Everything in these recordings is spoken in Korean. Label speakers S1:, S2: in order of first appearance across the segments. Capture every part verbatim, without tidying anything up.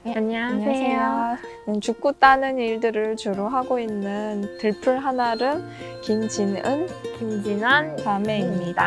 S1: 네,
S2: 안녕하세요.
S1: 안녕하세요. 죽고 따는 일들을 주로 하고 있는 들풀 한아름 김진은,
S2: 김진원
S1: 자매입니다.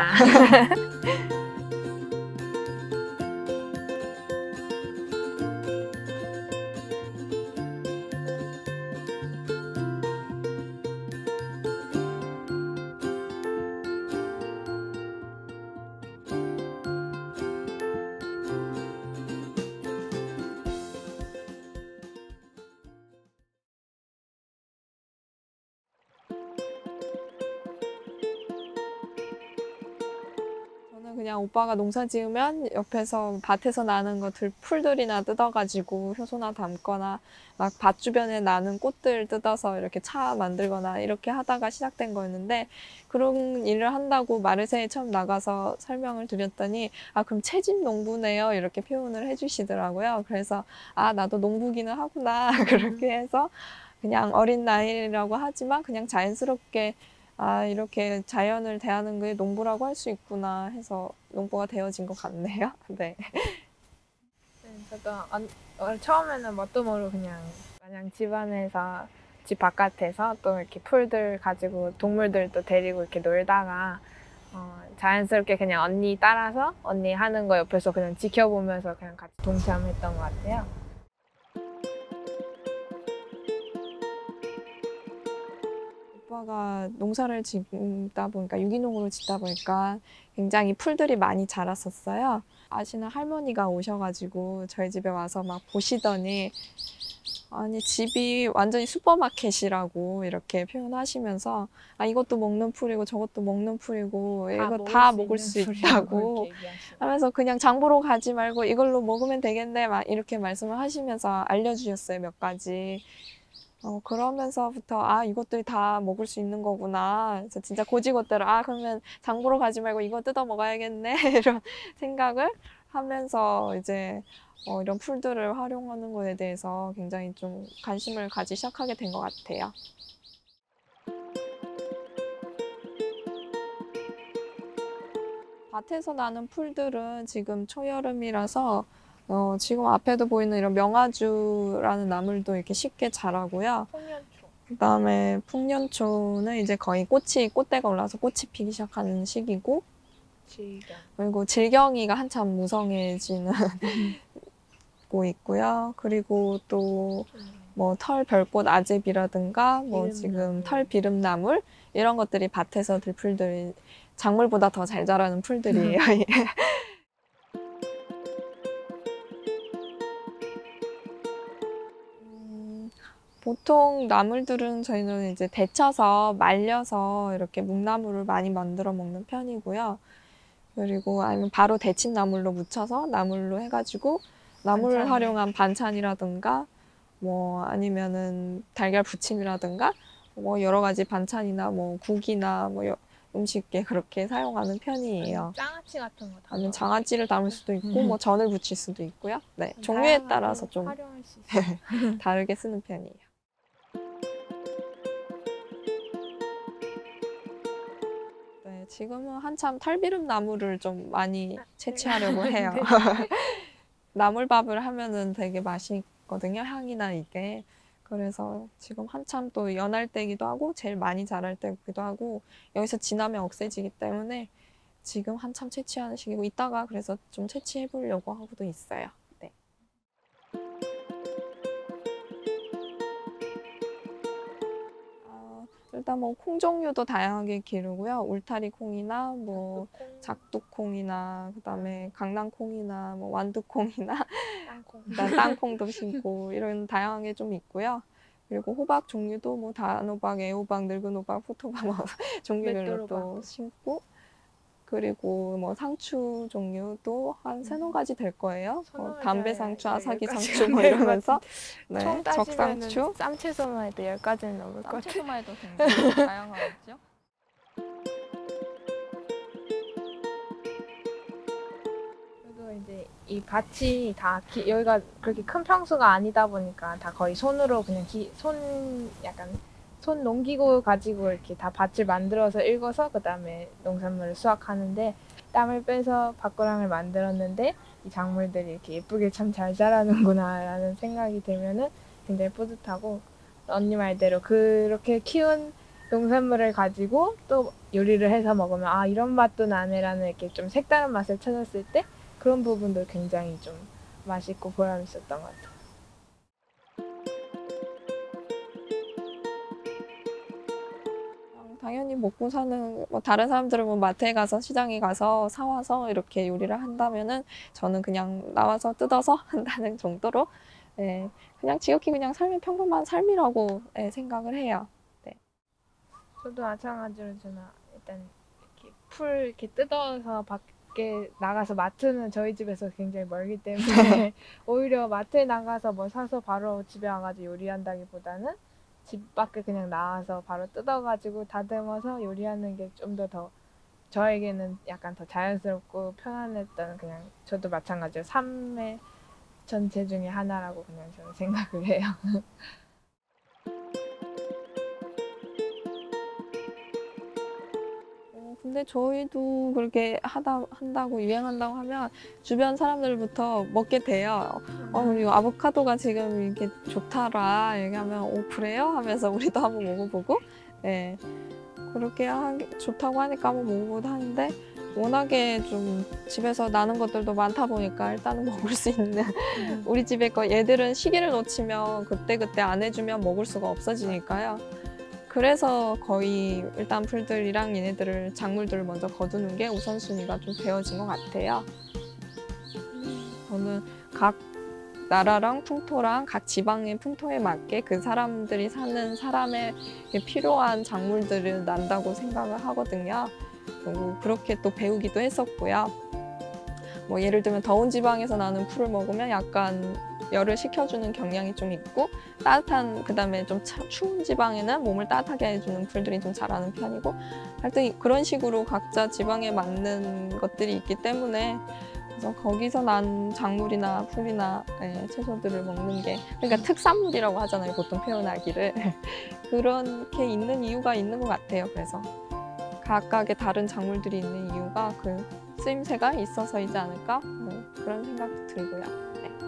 S1: 저는 그냥 오빠가 농사 지으면 옆에서 밭에서 나는 거 들풀들이나 뜯어가지고 효소나 담거나 막 밭 주변에 나는 꽃들 뜯어서 이렇게 차 만들거나 이렇게 하다가 시작된 거였는데, 그런 일을 한다고 마르세에 처음 나가서 설명을 드렸더니 아 그럼 채집 농부네요 이렇게 표현을 해주시더라고요. 그래서 아 나도 농부기는 하구나 그렇게 해서 그냥 어린 나이라고 하지만 그냥 자연스럽게 아 이렇게 자연을 대하는 게 농부라고 할 수 있구나 해서 농부가 되어진 것 같네요. 네.
S2: 네, 저도 안, 어, 처음에는 뭣도 모르고 그냥 마냥 집안에서 집 바깥에서 또 이렇게 풀들 가지고 동물들도 데리고 이렇게 놀다가 어, 자연스럽게 그냥 언니 따라서 언니 하는 거 옆에서 그냥 지켜보면서 그냥 같이 동참했던 것 같아요.
S1: 오빠가 농사를 짓다 보니까 유기농으로 짓다 보니까 굉장히 풀들이 많이 자랐었어요. 아시는 할머니가 오셔가지고 저희 집에 와서 막 보시더니 아니 집이 완전히 슈퍼마켓이라고 이렇게 표현하시면서 아 이것도 먹는 풀이고 저것도 먹는 풀이고 이거 다 먹을 수 있다고 하면서 그냥 장 보러 가지 말고 이걸로 먹으면 되겠네 막 이렇게 말씀을 하시면서 알려주셨어요, 몇 가지. 어, 그러면서부터 아 이것들이 다 먹을 수 있는 거구나. 그래서 진짜 고지것대로 아 그러면 장 보러 가지 말고 이거 뜯어 먹어야겠네 이런 생각을 하면서 이제 어, 이런 풀들을 활용하는 거에 대해서 굉장히 좀 관심을 가지 시작하게 된 것 같아요. 밭에서 나는 풀들은 지금 초여름이라서 어, 지금 앞에도 보이는 이런 명아주라는 나물도 이렇게 쉽게 자라고요.
S2: 풍년초.
S1: 그다음에 풍년초는 이제 거의 꽃이 꽃대가 올라서 꽃이 피기 시작하는 시기고,
S2: 질경.
S1: 그리고 질경이가 한참 무성해지는 고 있고요. 그리고 또 뭐 털 별꽃 아제비라든가 뭐 지금 털 비름나물 이런 것들이 밭에서 들 풀들이 작물보다 더 잘 자라는 풀들이에요. 음, 보통 나물들은 저희는 이제 데쳐서 말려서 이렇게 묵나물을 많이 만들어 먹는 편이고요. 그리고 아니면 바로 데친 나물로 무쳐서 나물로 해가지고 나물을
S2: 반찬.
S1: 활용한 반찬이라든가 뭐 아니면은 달걀 부침이라든가 뭐 여러 가지 반찬이나 뭐 국이나 뭐 여- 음식에 그렇게 사용하는 편이에요.
S2: 장아찌 같은 거
S1: 아니면 장아찌를 담을 수도 있고 뭐 전을 부칠 수도 있고요. 네, 종류에
S2: 다양하게
S1: 따라서 좀
S2: 활용할 수 있어요.
S1: 다르게 쓰는 편이에요. 네, 지금은 한참 탈비름 나물을 좀 많이 채취하려고 해요. 나물밥을 하면은 되게 맛있거든요, 향이나 이게. 그래서 지금 한참 또 연할 때기도 하고 제일 많이 자랄 때기도 하고 여기서 지나면 억세지기 때문에 지금 한참 채취하는 시기고 이따가 그래서 좀 채취해 보려고 하고도 있어요. 네. 어, 일단 뭐 콩 종류도 다양하게 기르고요. 울타리 콩이나 뭐 작두콩이나 그다음에 강낭콩이나 뭐 완두콩이나
S2: 땅콩.
S1: 그다음 땅콩도 심고 이런 다양하게 좀 있고요. 그리고 호박 종류도 뭐 단호박, 애호박, 늙은 호박, 푸토박 뭐 종류별로 또 심고, 그리고 뭐 상추 종류도 한 세네 가지 될 거예요. 뭐 담배 상추, 아사기 상추 뭐 이러면서 네,
S2: 총 따지면은
S1: 적상추.
S2: 쌈채소만 해도 열 가지는 넘을 것 같아요.
S3: 쌈채소만 해도 굉장히 다양하겠죠?
S2: 그리고 이제 이 밭이 다 기, 여기가 그렇게 큰 평수가 아니다 보니까 다 거의 손으로 그냥 기, 손 약간 손 농기구 가지고 이렇게 다 밭을 만들어서 읽어서 그 다음에 농산물을 수확하는데 땀을 빼서 밭고랑을 만들었는데 이 작물들이 이렇게 예쁘게 참 잘 자라는구나 라는 생각이 들면은 굉장히 뿌듯하고, 언니 말대로 그렇게 키운 농산물을 가지고 또 요리를 해서 먹으면 아 이런 맛도 나네라는 이렇게 좀 색다른 맛을 찾았을 때 그런 부분도 굉장히 좀 맛있고 보람 있었던 것 같아요.
S1: 당연히 먹고 사는, 뭐 다른 사람들은 뭐 마트에 가서 시장에 가서 사와서 이렇게 요리를 한다면은 저는 그냥 나와서 뜯어서 한다는 정도로, 예, 그냥 지극히 그냥 삶의 평범한 삶이라고, 예, 생각을 해요.
S2: 저도 마찬가지로 저는 일단 이렇게 풀 이렇게 뜯어서 밖에 나가서, 마트는 저희 집에서 굉장히 멀기 때문에 오히려 마트에 나가서 뭐 사서 바로 집에 와가지고 요리한다기보다는 집 밖에 그냥 나와서 바로 뜯어가지고 다듬어서 요리하는 게 좀 더 더 저에게는 약간 더 자연스럽고 편안했던, 그냥 저도 마찬가지로 삶의 전체 중에 하나라고 그냥 저는 생각을 해요.
S1: 어, 근데 저희도 그렇게 하다, 한다고, 유행한다고 하면 주변 사람들부터 먹게 돼요. 어, 이거 아보카도가 지금 이게 좋더라. 얘기하면, 오, 그래요? 하면서 우리도 한번 먹어보고, 네. 그렇게 하, 좋다고 하니까 한번 먹어보고 하는데, 워낙에 좀 집에서 나는 것들도 많다 보니까 일단은 먹을 수 있는, 우리 집에 거 얘들은 시기를 놓치면 그때그때 안 해주면 먹을 수가 없어지니까요. 그래서 거의 일단 풀들이랑 얘네들을, 작물들을 먼저 거두는 게 우선순위가 좀 되어진 것 같아요. 저는 각 나라랑 풍토랑 각 지방의 풍토에 맞게 그 사람들이 사는 사람의 필요한 작물들을 난다고 생각을 하거든요. 그리고 그렇게 또 배우기도 했었고요. 뭐 예를 들면 더운 지방에서 나는 풀을 먹으면 약간 열을 식혀주는 경향이 좀 있고, 따뜻한, 그 다음에 좀 차, 추운 지방에는 몸을 따뜻하게 해주는 풀들이 좀 자라는 편이고, 하여튼 그런 식으로 각자 지방에 맞는 것들이 있기 때문에, 그래서 거기서 난 작물이나 풀이나, 예, 채소들을 먹는 게, 그러니까 특산물이라고 하잖아요, 보통 표현하기를. 그렇게 있는 이유가 있는 것 같아요. 그래서 각각의 다른 작물들이 있는 이유가 그 쓰임새가 있어서이지 않을까, 뭐 그런 생각도 들고요. 네.